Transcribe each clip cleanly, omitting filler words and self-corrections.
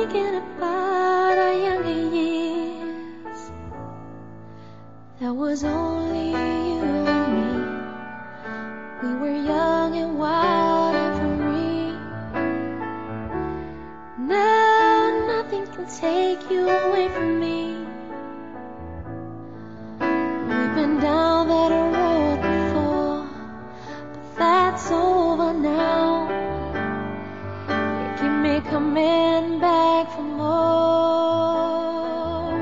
thinking about our younger years. There was only you and me. We were young and wild and free. Now nothing can take you away from me. We've been down that road before, but that's over now. You keep me coming back for more.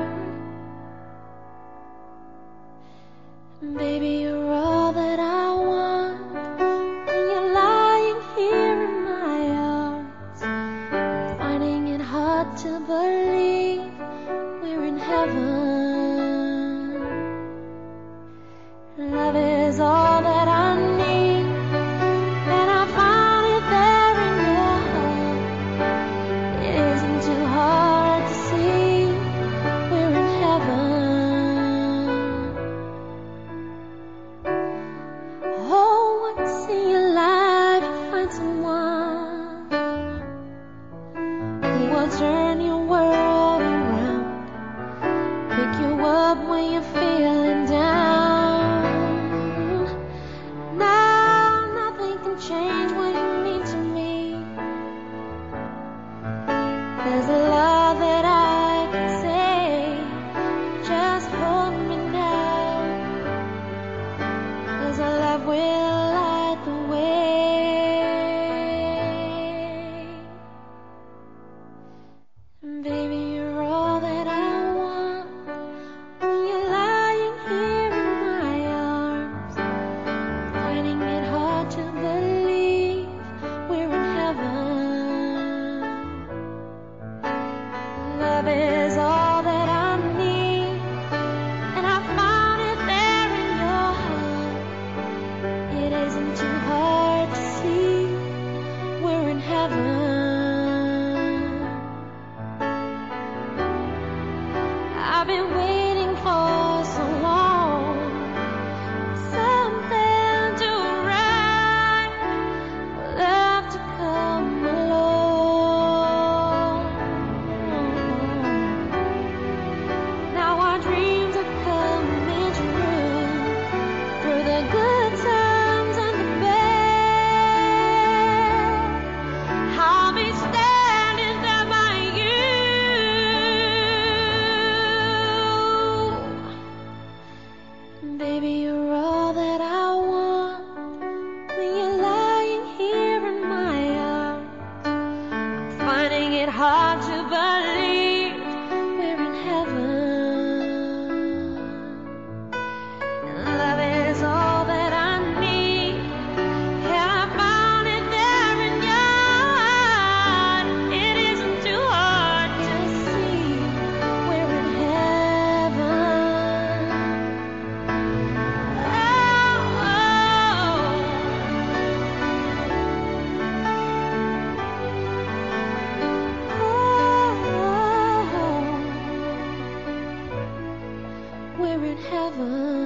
Baby, you're all that I want. When you're lying here in my arms, finding it hard to believe we're in heaven. Love is all that I need, and I found it there in your heart. It isn't too hard to see we're in heaven. Oh, once in your life you find someone who will turn your world around, pick you up when you're feeling down. Now nothing can change what you mean to me. There's a lot that I can say, just hold me now, 'cause our love will light the way. Baby, you're all that I want. When you're lying here in my arms, finding it hard to believe we're in heaven. Love is all that I need, and I found it there in your heart. It isn't too hard to see we're in heaven. I've been waiting for so long, something to right, for love to come along. Now our dreams are coming true, through the good times and the bad. I'll be standing there by you. Baby, you're all that I want. When you're lying here in my arms, I'm finding it hard to believe we're in heaven. And love is all that I need, and I found it there in your heart. It isn't too hard to see we're in heaven. We're in heaven.